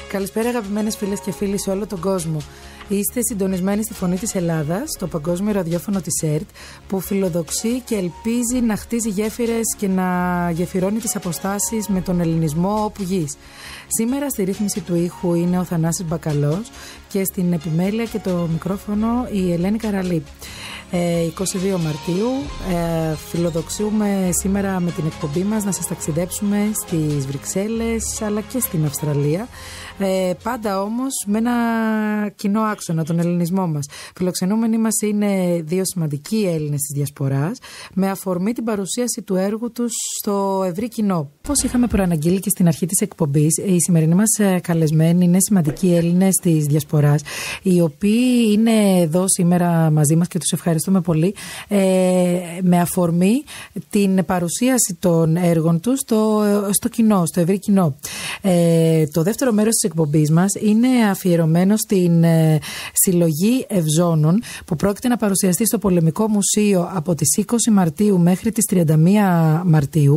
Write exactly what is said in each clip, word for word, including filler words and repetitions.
Καλησπέρα αγαπημένες φίλες και φίλοι σε όλο τον κόσμο. Είστε συντονισμένοι στη Φωνή της Ελλάδας, το παγκόσμιο ραδιόφωνο της ΕΡΤ, που φιλοδοξεί και ελπίζει να χτίζει γέφυρες και να γεφυρώνει τις αποστάσεις με τον ελληνισμό όπου γης. Σήμερα στη ρύθμιση του ήχου είναι ο Θανάσης Μπακαλός και στην επιμέλεια και το μικρόφωνο η Ελένη Καραλή. Ε, εικοστή δεύτερη Μαρτίου ε, φιλοδοξούμε σήμερα με την εκπομπή μας να σας ταξιδέψουμε στις Βρυξέλλες αλλά και στην Αυστραλία, ε, πάντα όμως με ένα κοινό άξονα, τον ελληνισμό μας. Φιλοξενούμενοι μας είναι δύο σημαντικοί Έλληνες της Διασποράς, με αφορμή την παρουσίαση του έργου τους στο ευρύ κοινό. Όπως είχαμε προαναγγείλει και στην αρχή της εκπομπής, οι σημερινοί μας καλεσμένοι είναι σημαντικοί Έλληνες της Διασποράς, οι οποίοι είναι εδώ σήμερα μαζί μας και τους ευχαριστούμε πολύ, ε, με αφορμή την παρουσίαση των έργων τους στο, στο κοινό, στο ευρύ κοινό. Ε, το δεύτερο μέρος της εκπομπής μας είναι αφιερωμένο στην ε, συλλογή Ευζώνων, που πρόκειται να παρουσιαστεί στο Πολεμικό Μουσείο από τις είκοσι Μαρτίου μέχρι τις τριάντα μία Μαρτίου,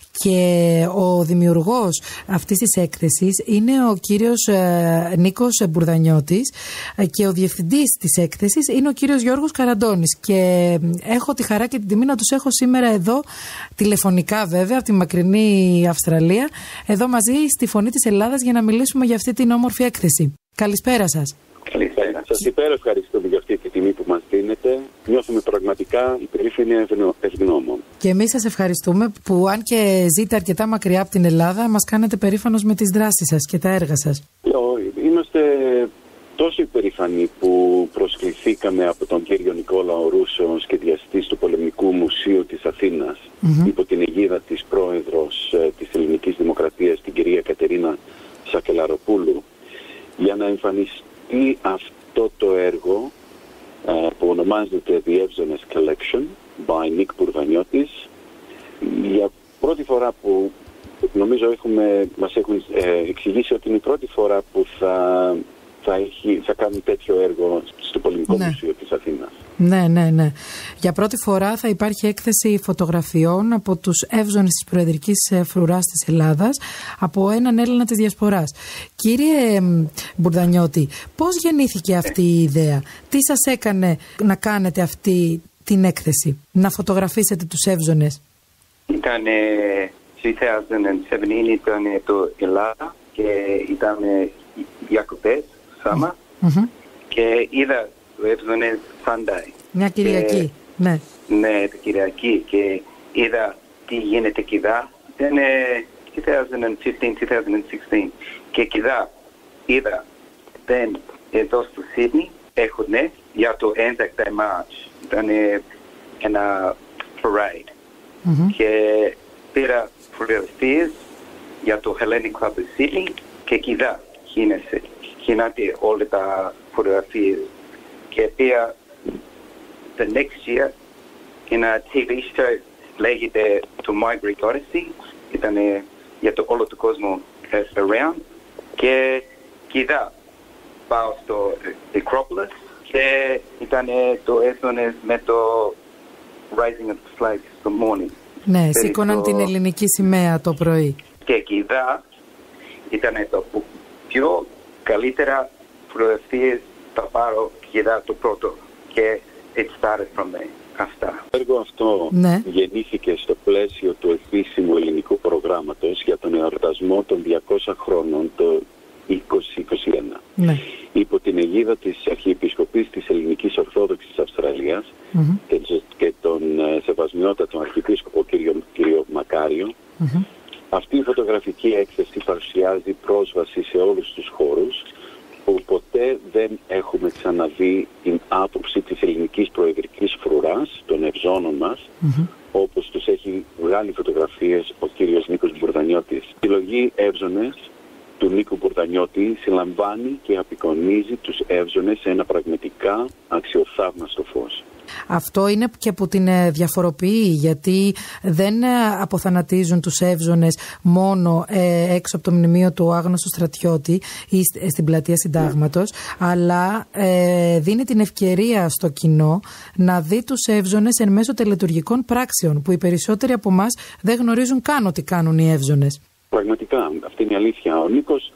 και ο δημιουργός αυτής της έκθεσης είναι ο κύριος ε, Νίκος Μπουρδανιώτης, ε, και ο διευθυντής της έκθεσης είναι ο κύριος Γιώργος Καραντώνης, και έχω τη χαρά και την τιμή να τους έχω σήμερα εδώ, τηλεφωνικά βέβαια, από τη μακρινή Αυστραλία, εδώ μαζί στη Φωνή της Ελλάδας για να μιλήσουμε για αυτή την όμορφη έκθεση. Καλησπέρα σας. Καλησπέρα. Σας υπέρ ευχαριστούμε για αυτή τη τιμή που μας δίνετε. Νιώθουμε πραγματικά υπερήφανοι ευγνώμων. Και εμείς σας ευχαριστούμε που, αν και ζείτε αρκετά μακριά από την Ελλάδα, μας κάνετε περήφανος με τις δράσεις σας και τα έργα σας. Είμαστε τόσο υπερήφανοι που προσκληθήκαμε από τον κύριο Νικόλαο Ρούσο, σχεδιαστής του Πολεμικού Μουσείου της Αθήνας, mm-hmm. υπό την αιγίδα της πρόεδρος ε, της Ελληνικής Δημοκρατίας, την κυρία Κατερίνα Σακελαροπούλου, για να εμφανιστεί αυτό το έργο ε, που ονομάζεται The Evzones Collection by Nick Μπουρδανιώτης. Για πρώτη φορά που νομίζω έχουμε, μας έχουν ε, εξηγήσει ότι είναι η πρώτη φορά που θα, θα, έχει, θα κάνουν τέτοιο έργο στο Πολεμικό ναι. Μουσείο της Αθήνας. Ναι, ναι, ναι. Για πρώτη φορά θα υπάρχει έκθεση φωτογραφιών από τους Εύζωνες της Προεδρικής Φρουράς της Ελλάδας, από έναν Έλληνα της Διασποράς. Κύριε Μπουρδανιώτη, πώς γεννήθηκε αυτή η ιδέα? Τι σας έκανε να κάνετε αυτή την έκθεση, να φωτογραφίσετε τους Εύζωνες? Ήταν δύο χιλιάδες επτά, ήταν το Ελλάδα και ήταν διακοπές σάμα mm-hmm. και είδα το Evzones Sunday. Μια Κυριακή, και, ναι. Ναι, την Κυριακή, και είδα τι γίνεται κηδά. Ήταν δύο χιλιάδες πενήντα, δύο χιλιάδες εξήντα, και κηδά είδα δεν εδώ στο Σίδνη έχουν για το έντεκα Μάρτιο. Ήταν ένα parade. Mm-hmm. Και πήρα φωτογραφίες για το Hellenic Club of Sydney και κηδά γίνεσαι. Γίνατε όλα τα φωτογραφίες. Και πήρα the next year ένα τι βι show λέγεται το My Greek Odyssey. Ήταν για το όλο το κόσμο around. Και κηδά πάω στο Acropolis και ήταν το Evzones με το Rising of the Flag στο morning. Ναι, σήκωναν το... την ελληνική σημαία το πρωί. Και κηδά ήταν το πιο καλύτερα φωτογραφίες θα πάρω κηδά το πρώτο. Και it started from there. Αυτά. Το έργο αυτό ναι. γεννήθηκε στο πλαίσιο του επίσημου ελληνικού προγράμματος για τον εορτασμό των διακόσιων χρόνων το είκοσι είκοσι ένα. Ναι. Υπό την αιγίδα της Αρχιεπισκοπής της Ελληνικής Ορθόδοξης Αυστραλίας mm-hmm. και, και τον σεβασμιότατο Αρχιεπίσκοπο κύριο, κύριο Μακάριο, mm-hmm. αυτή η φωτογραφική έκθεση παρουσιάζει πρόσβαση σε όλους τους χώρους που ποτέ δεν έχουμε ξαναδεί την άποψη της ελληνικής προεδρικής φρουράς, των Ευζώνων μας, mm-hmm. όπως τους έχει βγάλει φωτογραφίες ο κύριος Νίκος Μπουρδανιώτης. Η συλλογή Εύζωνες του Νίκου Μπουρδανιώτη συλλαμβάνει και απεικονίζει τους Εύζωνες σε ένα πραγματικά αξιοθαύμαστο φως. Αυτό είναι και που την διαφοροποιεί, γιατί δεν αποθανατίζουν τους Εύζωνες μόνο ε, έξω από το μνημείο του άγνωστου στρατιώτη ή στην πλατεία Συντάγματος, mm. αλλά ε, δίνει την ευκαιρία στο κοινό να δει τους Εύζωνες εν μέσω τελετουργικών πράξεων, που οι περισσότεροι από εμάς δεν γνωρίζουν καν ότι κάνουν οι Εύζωνες. Πραγματικά, αυτή είναι η αλήθεια. Ο Νίκος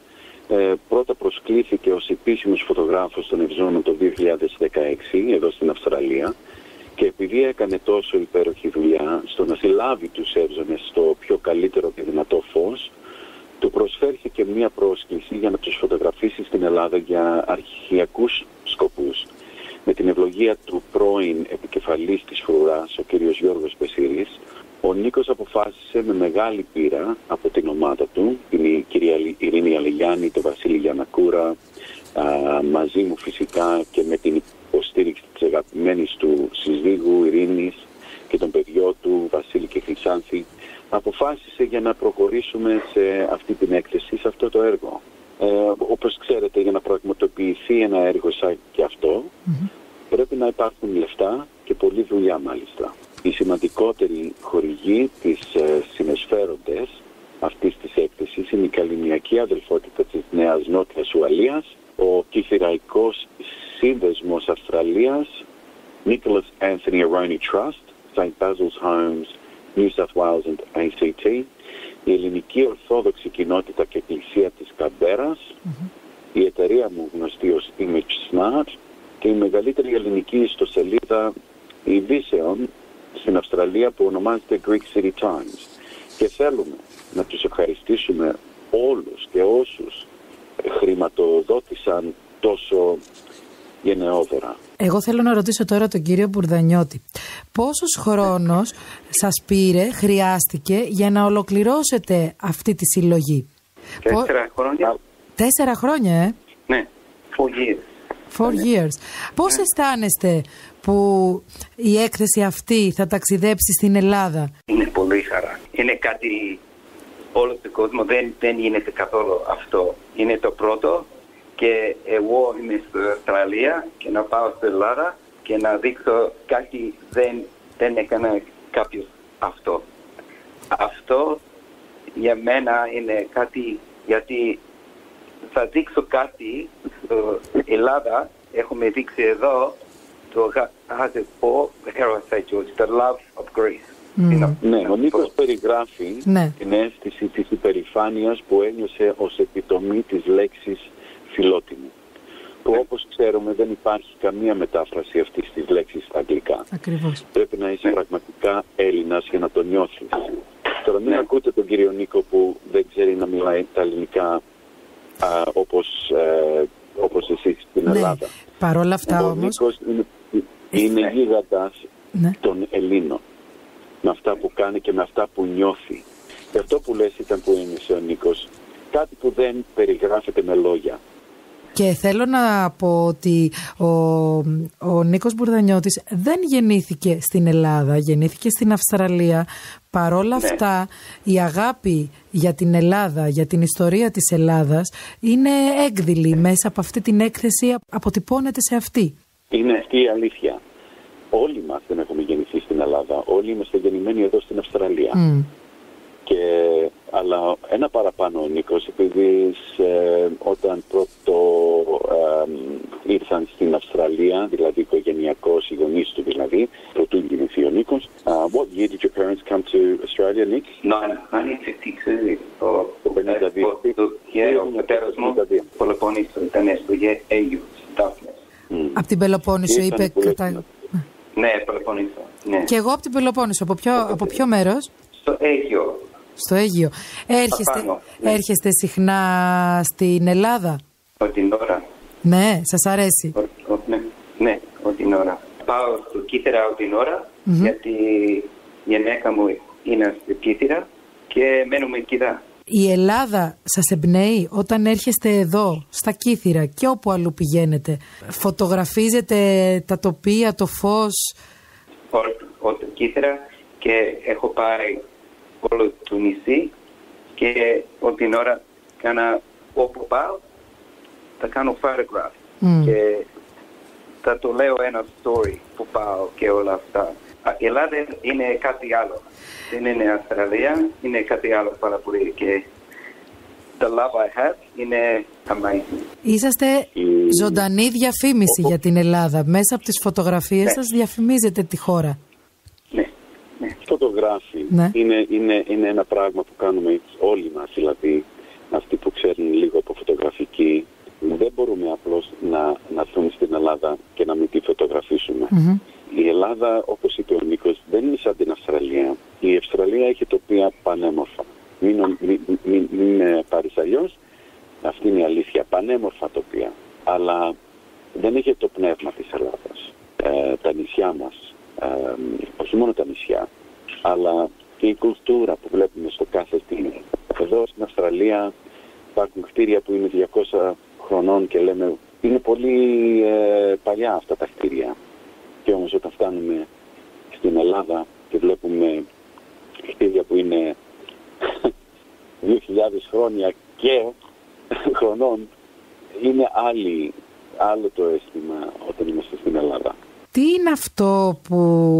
Ε, πρώτα προσκλήθηκε ως επίσημος φωτογράφος των Ευζώνων το δύο χιλιάδες δεκαέξι εδώ στην Αυστραλία και επειδή έκανε τόσο υπέροχη δουλειά στο να συλλάβει τους Εύζωνες στο πιο καλύτερο και δυνατό φως, του προσφέρθηκε μία πρόσκληση για να τους φωτογραφίσει στην Ελλάδα για αρχιακούς σκοπούς. Με την ευλογία του πρώην επικεφαλής της Φρουράς, ο κ. Γιώργος Πεσίρης, ο Νίκος αποφάσισε με μεγάλη πείρα από την ομάδα του, την κυρία Ειρήνη Αλεγιάννη, τον Βασίλη Γιαννακούρα, α, μαζί μου φυσικά και με την υποστήριξη της αγαπημένης του συζύγου Ειρήνης και των παιδιών του, Βασίλη και Χρυσάνθη, αποφάσισε για να προχωρήσουμε σε αυτή την έκθεση, σε αυτό το έργο. Ε, όπως ξέρετε, για να πραγματοποιηθεί ένα έργο σαν και αυτό, mm-hmm. πρέπει να υπάρχουν λεφτά και πολλή δουλειά μάλιστα. Οι σημαντικότεροι χορηγοί της ε, συνεισφέροντες αυτής της έκθεσης είναι η Καλλινιακή Αδελφότητα της Νέας Νότιας Ουαλίας, ο Κιθυραϊκός Σύνδεσμος Αυστραλίας, Nicholas Anthony Aroni Trust, Saint Basil's Homes, New South Wales and έι σι τι, η Ελληνική Ορθόδοξη Κοινότητα και Εκκλησία της Καμπέρας, mm-hmm. η εταιρεία μου γνωστή ως Image Smart και η μεγαλύτερη ελληνική ιστοσελίδα ειδήσεων στην Αυστραλία που ονομάζεται Greek City Times. Και θέλουμε να τους ευχαριστήσουμε όλους και όσους χρηματοδότησαν τόσο γενναιόδωρα. Εγώ θέλω να ρωτήσω τώρα τον κύριο Μπουρδανιώτη. Πόσος χρόνος σας πήρε, χρειάστηκε για να ολοκληρώσετε αυτή τη συλλογή? Τέσσερα χρόνια. Τέσσερα χρόνια, ε? Ναι, four years. Four years. Πώς ναι. αισθάνεστε που η έκθεση αυτή θα ταξιδέψει στην Ελλάδα? Είναι πολύ χαρά. Είναι κάτι όλο τον κόσμο δεν, δεν γίνεται καθόλου αυτό. Είναι το πρώτο και εγώ είμαι στην Αυστραλία και να πάω στην Ελλάδα και να δείξω κάτι δεν, δεν έκανε κάποιος αυτό. Αυτό για μένα είναι κάτι γιατί θα δείξω κάτι στην Ελλάδα. Έχουμε δείξει εδώ το Γάζεπο Heritage, the love of Greece. Mm. Ναι, ο Νίκος περιγράφει ναι. την αίσθηση της υπερηφάνειας που ένιωσε ως επιτομή της λέξης φιλότιμου. Που ναι. όπως ξέρουμε δεν υπάρχει καμία μετάφραση αυτής της λέξης στα αγγλικά. Ακριβώς. Πρέπει να είσαι ναι. πραγματικά Έλληνας για να το νιώθεις. Τώρα μην ναι. ακούτε τον κύριο Νίκο που δεν ξέρει να μιλάει τα ελληνικά α, όπως, ε, όπως εσείς στην ναι. Ελλάδα. Παρ' όλα αυτά ο όμως... Νίκος είναι, είναι ναι. γίγαντας ναι. των Ελλήνων. Με αυτά που κάνει και με αυτά που νιώθει. Και αυτό που λες ήταν που είναι ο Νίκος. Κάτι που δεν περιγράφεται με λόγια. Και θέλω να πω ότι ο, ο Νίκος Μπουρδανιώτης δεν γεννήθηκε στην Ελλάδα, γεννήθηκε στην Αυστραλία. Παρόλα ναι. αυτά η αγάπη για την Ελλάδα, για την ιστορία της Ελλάδας είναι έκδηλη ναι. μέσα από αυτή την έκθεση, αποτυπώνεται σε αυτή. Είναι αυτή η αλήθεια. Όλοι μας δεν έχουμε γεννηθεί στην Ελλάδα, όλοι είμαστε γεννημένοι εδώ στην Αυστραλία. Mm. Και, αλλά ένα παραπάνω ο Νίκος, επειδή ε, όταν πρώτο ε, ήρθαν στην Αυστραλία, δηλαδή οικογενειακός, οι γονείς του δηλαδή, πρωτού γεννηθεί ο Νίκος. Uh, what year did your parents come to Australia, Nick? nineteen fifty-two. Το πενήντα δύο. Ο πατέρας μου Πελοπόννησο ήταν στο Αίγυο, Δάφνες. Από την Πελοπόννησο είπε κατά... Ναι, Πελοπόννησο. Ναι. Και εγώ από την Πελοπόννησο. Από ποιο, από ποιο μέρος? Στο Αίγυο. Στο Αίγυο. Έρχεστε, πάνω, ναι. έρχεστε συχνά στην Ελλάδα? Ό, την ώρα. Ναι, σας αρέσει? Ο, ο, ναι, ναι, ό, την ώρα. Πάω στο Κύθυρα ό, την ώρα, mm-hmm. γιατί η γυναίκα μου είναι στο Κύθυρα και μένουμε εκεί. Η Ελλάδα σας εμπνέει όταν έρχεστε εδώ, στα Κύθυρα και όπου αλλού πηγαίνετε? Φωτογραφίζετε τα τοπία, το φως? Ο, ο Κύθυρα και έχω πάρει όλο το νησί και όλη την ώρα κάνα, όπου πάω θα κάνω photograph mm. και θα το λέω ένα story που πάω και όλα αυτά. Η Ελλάδα είναι κάτι άλλο. Δεν είναι Αυστραλία, είναι κάτι άλλο πάρα πολύ και the love I have είναι amazing. Είσαστε ζωντανή διαφήμιση για την Ελλάδα. Μέσα από τις φωτογραφίες ναι. σας διαφημίζετε τη χώρα. Ναι. ναι. Φωτογράφοι ναι. είναι, είναι, είναι ένα πράγμα που κάνουμε όλοι μας. Δηλαδή αυτοί που ξέρουν λίγο από φωτογραφική, δεν μπορούμε απλώς να, να έρθουμε στην Ελλάδα και να μην τη φωτογραφίσουμε. Mm-hmm. Η Ελλάδα, όπως είπε ο Νίκος, δεν είναι σαν την Αυστραλία. Η Αυστραλία έχει τοπία πανέμορφα. Μην, μην, μην, μην πάρεις αλλιώς, αυτή είναι η αλήθεια. Πανέμορφα τοπία. Αλλά δεν έχει το πνεύμα της Ελλάδας. Ε, τα νησιά μας, ε, όχι μόνο τα νησιά, αλλά και η κουλτούρα που βλέπουμε στο κάθε τι. Εδώ στην Αυστραλία υπάρχουν κτίρια που είναι διακόσια χρονών και λέμε είναι πολύ ε, παλιά αυτά τα κτίρια. Και όμως όταν φτάνουμε στην Ελλάδα και βλέπουμε κτίρια που είναι δύο χιλιάδες χρόνια και χρονών, είναι άλλη, άλλο το αίσθημα όταν είμαστε στην Ελλάδα. Τι είναι αυτό που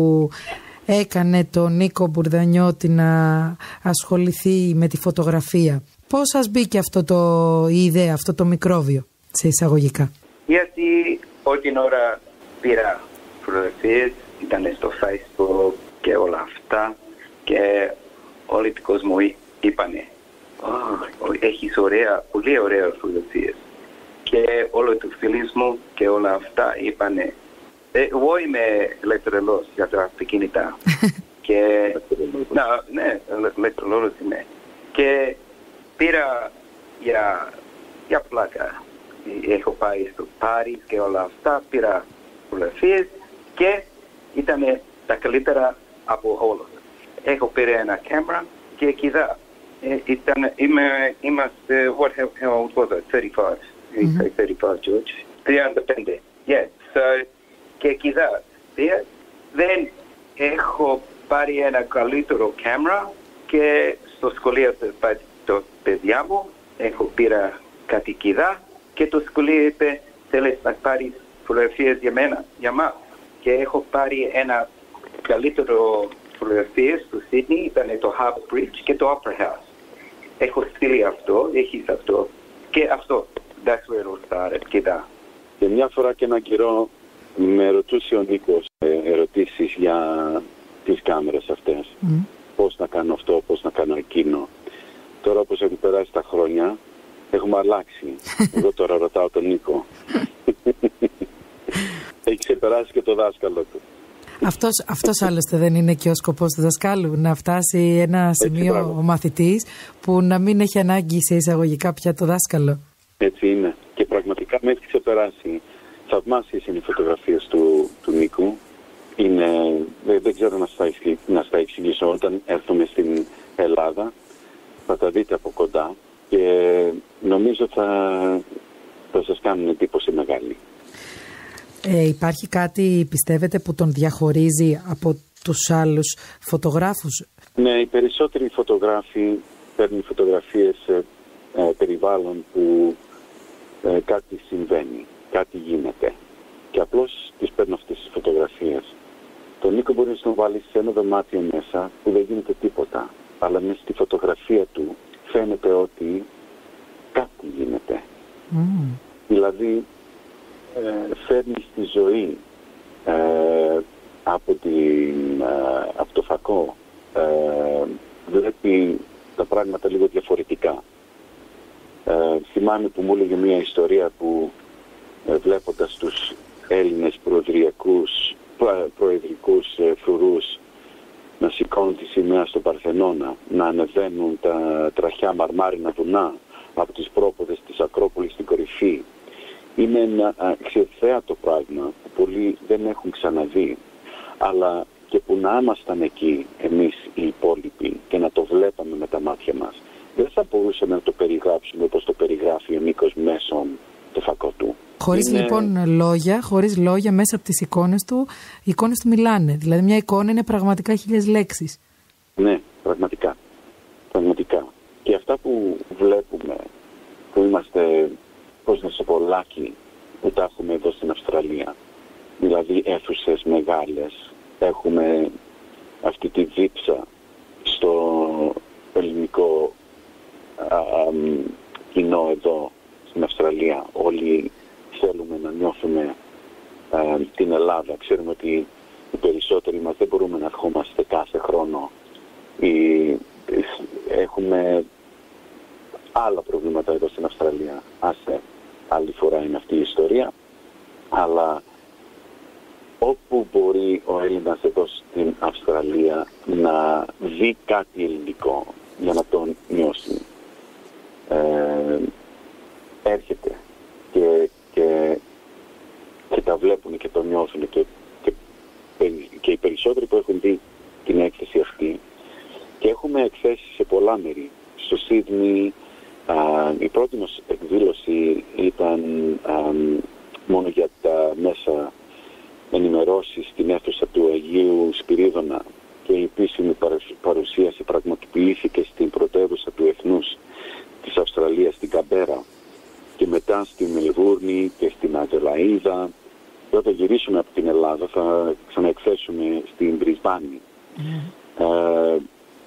έκανε τον Νίκο Μπουρδανιώτη να ασχοληθεί με τη φωτογραφία? Πώς σας μπήκε αυτό το, η ιδέα, αυτό το μικρόβιο, σε εισαγωγικά? Γιατί όλη την ώρα πήρα φωτογραφίες, ήταν στο Facebook και όλα αυτά και όλοι τον κόσμο είπανε oh, έχεις ωραία, πολύ ωραία φωτογραφίες. Και όλοι τους φίλους μου και όλα αυτά είπανε εγώ είμαι ηλεκτρολόγος για τα αυτοκίνητα. Και ναι, ηλεκτρολόγος είμαι. Και πήρα για, για πλάκα. Έχω πάει στο Πάρις και όλα αυτά, πήρα φωτογραφίες και ήταν τα καλύτερα από όλους. Έχω πήρε ένα κάμερα και κοίτα. Ήταν, είμαι, είμαστε, what, how old was I? thirty-five. Mm-hmm. thirty-five, George. τριάντα πέντε. Yeah, so, και κοίτα, δεν έχω πάρει ένα καλύτερο κάμερα και στο σχολείο το παιδιά μου έχω πήρα κάτι κοίτα και το σχολείο είπε θέλεις να πάρεις φωτογραφίες για μένα, για μας. Και έχω πάρει ένα καλύτερο φωτογραφίες στο Σίδνεϊ, ήταν το Harbour Bridge και το Opera House. Έχω στείλει αυτό, έχεις αυτό και αυτό. That's where it all started, κοίτα. Και μια φορά και ένα καιρό με ρωτούσε ο Νίκος ε, ερωτήσεις για τις κάμερες αυτές. Mm. Πώς να κάνω αυτό, πώς να κάνω εκείνο. Τώρα όπως έχουν περάσει τα χρόνια, έχουμε αλλάξει. Εγώ τώρα ρωτάω τον Νίκο. Έχει ξεπεράσει και το δάσκαλο του. Αυτός, αυτός άλλωστε δεν είναι και ο σκοπός του δασκάλου, να φτάσει ένα σημείο Έτσι, ο μαθητής που να μην έχει ανάγκη σε εισαγωγικά πια το δάσκαλο. Έτσι είναι. Και πραγματικά με έχει ξεπεράσει. Θαυμάσιες είναι οι φωτογραφίες του, του Νίκου. Είναι, δεν, δεν ξέρω να στα, να στα εξηγήσω. Όταν έρθουμε στην Ελλάδα θα τα δείτε από κοντά και νομίζω θα, θα σας κάνουν εντύπωση μεγάλη. Ε, υπάρχει κάτι, πιστεύετε, που τον διαχωρίζει από τους άλλους φωτογράφους? Ναι, οι περισσότεροι φωτογράφοι παίρνουν φωτογραφίες σε ε, περιβάλλον που ε, κάτι συμβαίνει, κάτι γίνεται. Και απλώς τις παίρνουν αυτές τις φωτογραφίες. Τον Νίκο μπορεί να τον βάλει σε ένα δωμάτιο μέσα που δεν γίνεται τίποτα. Αλλά μέσα στη φωτογραφία του φαίνεται ότι κάτι γίνεται. Mm. Δηλαδή ε, φέρνει στη ζωή ε, από, την, ε, από το φακό. Ε, βλέπει τα πράγματα λίγο διαφορετικά. Ε, θυμάμαι που μου έλεγε μια ιστορία που ε, βλέποντας τους Έλληνες προεδριακούς, προεδρικούς ε, φρουρούς να σηκώνουν τη σημαία στο Παρθενώνα, να ανεβαίνουν τα τραχιά μαρμάρινα βουνά από τις πρόποδες της Ακρόπολης στην κορυφή. Είναι ένα αξιοθέατο πράγμα που πολλοί δεν έχουν ξαναδεί, αλλά και που να ήμασταν εκεί εμείς οι υπόλοιποι και να το βλέπαμε με τα μάτια μας, δεν θα μπορούσαμε να το περιγράψουμε όπως το περιγράφει ο Νίκος μέσω το φακό του. Χωρίς είναι... λοιπόν λόγια, χωρίς λόγια μέσα από τις εικόνες του, οι εικόνες του μιλάνε. Δηλαδή μια εικόνα είναι πραγματικά χίλιες λέξεις. Ναι, πραγματικά. Πραγματικά. Και αυτά που βλέπουμε, που είμαστε, πώς να σε πω, λάκκοι, που τα έχουμε εδώ στην Αυστραλία. Δηλαδή αίθουσες μεγάλες, έχουμε αυτή τη δίψα στο ελληνικό α, α, κοινό εδώ στην Αυστραλία. Όλοι θέλουμε να νιώθουμε α, την Ελλάδα. Ξέρουμε ότι οι περισσότεροι μας δεν μπορούμε να ερχόμαστε κάθε χρόνο. Ή, έχουμε άλλα προβλήματα εδώ στην Αυστραλία. Άσε, άλλη φορά είναι αυτή η ιστορία. Αλλά όπου μπορεί ο Έλληνας εδώ στην Αυστραλία να δει κάτι ελληνικό για να τον νιώσει, ε, έρχεται και, και, και τα βλέπουν και το νιώθουν και, και, και οι περισσότεροι που έχουν δει την έκθεση αυτή, και έχουμε εκθέσεις σε πολλά μέρη. Στο Σίδνεϊ, η πρώτη μας εκδήλωση ήταν α, μόνο για τα μέσα ενημερώσεις στην αίθουσα του Αγίου Σπυρίδωνα, και η επίσημη παρουσίαση πραγματοποιήθηκε στην πρωτεύουσα του Εθνούς της Αυστραλίας, στην Καμπέρα, και μετά στη Μελβούρνη και στην Αδελαΐδα, και όταν γυρίσουμε από την Ελλάδα θα ξαναεκθέσουμε στην Μπρισμπάνη. Mm. Ε,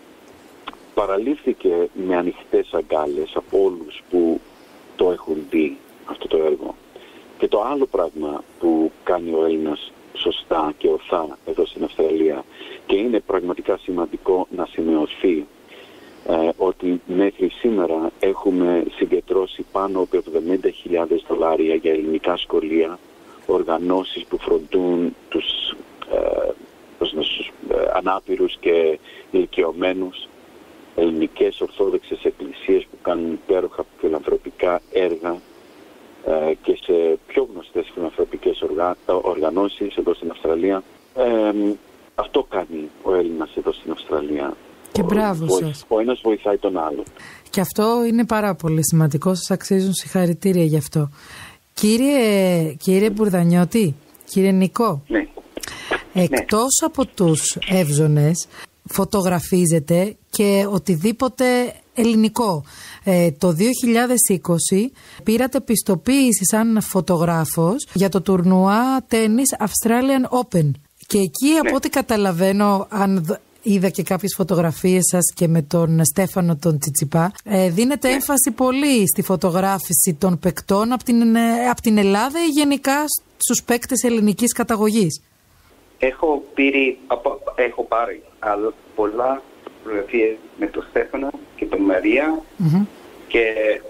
παραλήφθηκε με ανοιχτές αγκάλες από όλους που το έχουν δει αυτό το έργο. Και το άλλο πράγμα που κάνει ο Έλληνας σωστά και ορθά εδώ στην Αυστραλία, και είναι πραγματικά σημαντικό να σημειωθεί, ε, ότι μέχρι σήμερα έχουμε συγκεντρώσει πάνω από εβδομήντα χιλιάδες δολάρια για ελληνικά σχολεία, οργανώσεις που φροντούν τους, ε, τους, τους ε, ανάπηρους και ηλικιωμένους, ελληνικές ορθόδοξες εκκλησίες που κάνουν υπέροχα φιλανθρωπικά έργα, ε, και σε πιο γνωστές φιλανθρωπικές οργα, οργανώσεις εδώ στην Αυστραλία. Ε, αυτό κάνει ο Έλληνας εδώ στην Αυστραλία. Και μπράβο ο, σας. Ο ένας βοηθάει τον άλλο. Και αυτό είναι πάρα πολύ σημαντικό. Σας αξίζουν συγχαρητήρια γι' αυτό. Κύριε, κύριε Μπουρδανιώτη, κύριε Νικό, ναι. εκτός ναι. από τους εύζωνες, φωτογραφίζετε και οτιδήποτε ελληνικό. Ε, το δύο χιλιάδες είκοσι πήρατε πιστοποίηση σαν φωτογράφος για το τουρνουά τένις Australian Open. Και εκεί, ναι. από ό,τι καταλαβαίνω, αν είδα και κάποιες φωτογραφίες σας και με τον Στέφανο τον Τσιτσιπά, ε, δίνετε ναι. έμφαση πολύ στη φωτογράφηση των παικτών από την, από την Ελλάδα ή γενικά στους παίκτες ελληνικής καταγωγής. Έχω, πήρει, έχω πάρει πολλά φωτογραφίες με τον Στέφανο και τον Μαρία mm-hmm. και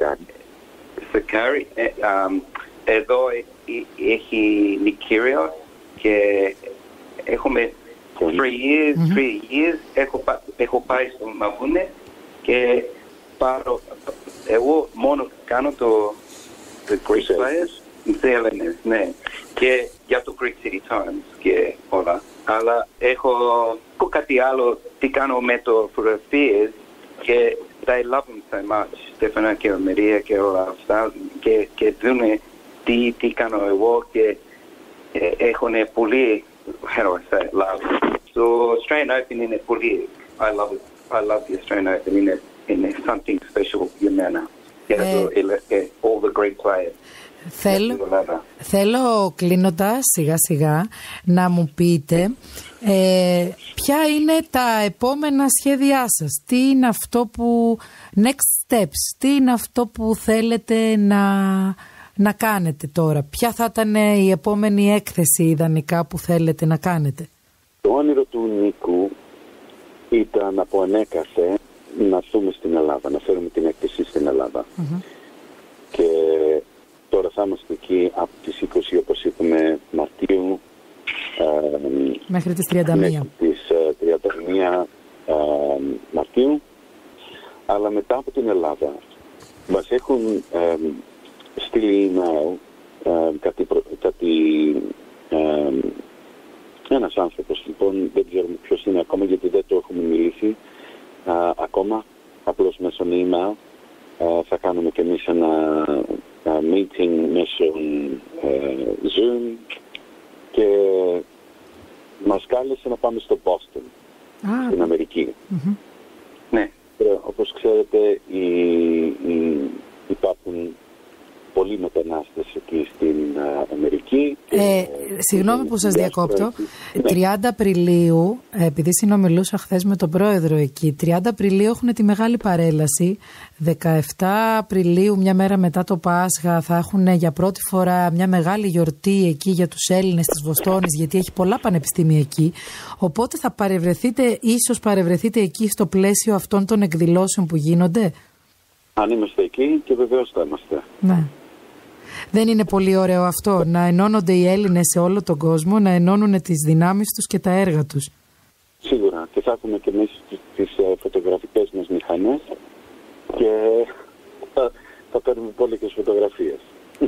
Σακάρι. Ε, um, εδώ έχει νοικίριο και έχουμε three years, mm-hmm. three years έχω, έχω πάει στο Μαβούνε και πάρω, εγώ μόνο κάνω το the Greek players, οι Έλληνες, ναι, και για το Greek City Times και όλα. Αλλά έχω κάτι άλλο, τι κάνω με το φωτογραφίες και they love them so much, Στέφανα και Μαρία και όλα αυτά, και, και δουν τι, τι κάνω εγώ και ε, έχουν πολύ, how do I say it, love. So Australian Open είναι πολύ, I love it, I love the Australian Open, είναι, είναι something special για μένα, για all the great players. Θέλω, θέλω κλείνοντας σιγά σιγά να μου πείτε ε, ποια είναι τα επόμενα σχέδιά σας, τι είναι αυτό που next steps, τι είναι αυτό που θέλετε να, να κάνετε τώρα, ποια θα ήταν η επόμενη έκθεση ιδανικά που θέλετε να κάνετε. Το όνειρο του Νίκου ήταν από ανέκαθε να έρθουμε στην Ελλάδα, να φέρουμε την έκθεση στην Ελλάδα. Mm-hmm. Και τώρα θα είμαστε εκεί από τις είκοσι, όπως είπαμε, Μαρτίου ε, μέχρι τις τριάντα μία. Μέχρι τις ε, τριάντα μία ε, Μαρτίου. Αλλά μετά από την Ελλάδα μας έχουν ε, στείλει email ε, κάτι, κάτι ε, ένας άνθρωπος, λοιπόν, δεν ξέρουμε ποιος είναι ακόμα γιατί δεν το έχουμε μιλήσει ε, ακόμα, απλώς μέσω email. Ε, θα κάνουμε και εμείς ένα Uh, meeting μέσω uh, Zoom και μας κάλεσε να πάμε στο Boston, ah. στην Αμερική. Mm-hmm. Ναι. Και, όπως ξέρετε οι, οι, υπάρχουν πολλοί μετανάστες εκεί στην uh, Αμερική. Ε, συγγνώμη που σας διακόπτω. τριάντα Απριλίου, επειδή συνομιλούσα χθες με τον πρόεδρο εκεί, τριάντα Απριλίου έχουν τη μεγάλη παρέλαση. δεκαεφτά Απριλίου, μια μέρα μετά το Πάσχα, θα έχουν για πρώτη φορά μια μεγάλη γιορτή εκεί για τους Έλληνες της Βοστόνης, γιατί έχει πολλά πανεπιστήμια εκεί. Οπότε θα παρευρεθείτε, ίσως παρευρεθείτε εκεί στο πλαίσιο αυτών των εκδηλώσεων που γίνονται. Αν είμαστε εκεί, και βεβαίως θα είμαστε. Ναι. Δεν είναι πολύ ωραίο αυτό, να ενώνονται οι Έλληνες σε όλο τον κόσμο, να ενώνουν τις δυνάμεις τους και τα έργα τους? Σίγουρα. Και θα έχουμε και εμείς τις φωτογραφικές μας μηχανές και θα, θα παίρνουμε πολλές φωτογραφίες.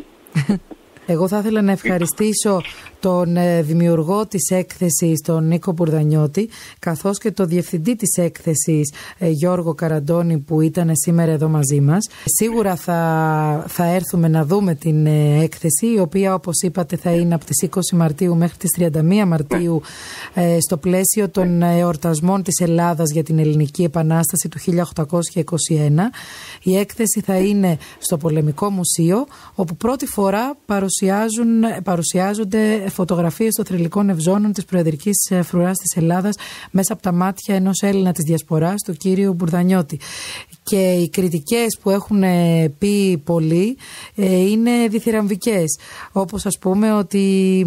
Εγώ θα ήθελα να ευχαριστήσω τον δημιουργό της έκθεσης, τον Νίκο Μπουρδανιώτη, καθώς και τον διευθυντή της έκθεσης, Γιώργο Καραντώνη, που ήταν σήμερα εδώ μαζί μας. Σίγουρα θα, θα έρθουμε να δούμε την έκθεση, η οποία, όπως είπατε, θα είναι από τις είκοσι Μαρτίου μέχρι τις τριάντα μία Μαρτίου, στο πλαίσιο των εορτασμών της Ελλάδας για την Ελληνική Επανάσταση του χίλια οκτακόσια είκοσι ένα. Η έκθεση θα είναι στο Πολεμικό Μουσείο, όπου πρώτη φορά παρουσιάζουν, παρουσιάζονται φωτογραφίες των θρυλικών ευζώνων της προεδρικής φρουράς της Ελλάδας μέσα από τα μάτια ενός Έλληνα της Διασποράς, του κύριου Μπουρδανιώτη. Και οι κριτικές που έχουν πει πολλοί είναι διθυραμβικές, όπως ας πούμε ότι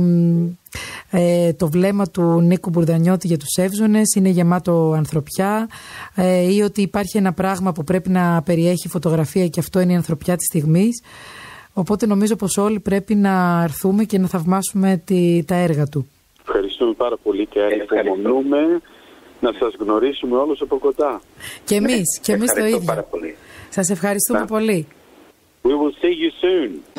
ε, το βλέμμα του Νίκου Μπουρδανιώτη για τους Εύζωνες είναι γεμάτο ανθρωπιά, ε, ή ότι υπάρχει ένα πράγμα που πρέπει να περιέχει φωτογραφία και αυτό είναι η ανθρωπιά της στιγμής. Οπότε νομίζω πως όλοι πρέπει να έρθουμε και να θαυμάσουμε τη, τα έργα του. Ευχαριστούμε πάρα πολύ και ανυπομονούμε να σας γνωρίσουμε όλους από κοντά. Και εμείς, και εμείς το ίδιο. Σας ευχαριστούμε να. πολύ. We will see you soon.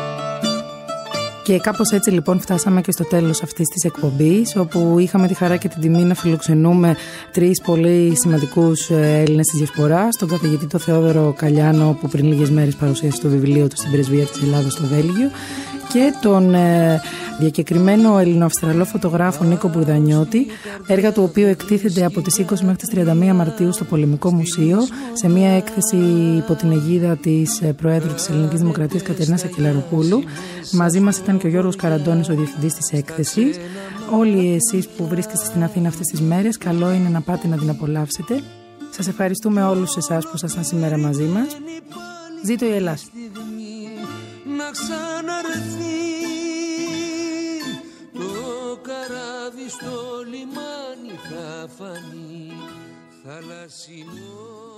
Και κάπως έτσι λοιπόν φτάσαμε και στο τέλος αυτής της εκπομπής, όπου είχαμε τη χαρά και την τιμή να φιλοξενούμε τρεις πολύ σημαντικούς Έλληνες της Διασποράς, τον καθηγητή τον Θεόδωρο Καλιάνο, που πριν λίγες μέρες παρουσίασε το βιβλίο του στην Πρεσβεία της Ελλάδας στο Βέλγιο, και τον ε, διακεκριμένο ελληνοαυστραλό φωτογράφο Νίκο Μπουρδανιώτη, έργα του οποίου εκτίθενται από τις είκοσι μέχρι τις τριάντα μία Μαρτίου στο Πολεμικό Μουσείο, σε μια έκθεση υπό την αιγίδα της Προέδρου της Ελληνικής Δημοκρατίας Κατερίνας Ακελαροπούλου. Μαζί μας ήταν και ο Γιώργος Καραντώνης, ο διευθυντής της έκθεσης. Όλοι εσείς που βρίσκεστε στην Αθήνα αυτές τις μέρες, καλό είναι να πάτε να την απολαύσετε. Σας ευχαριστούμε όλους εσάς που ήσασταν σήμερα μαζί μας. Ζήτω η Ελλάδα! Να ξαναρθεί το καράβι στο λιμάνι, θα φανεί θαλασσινό.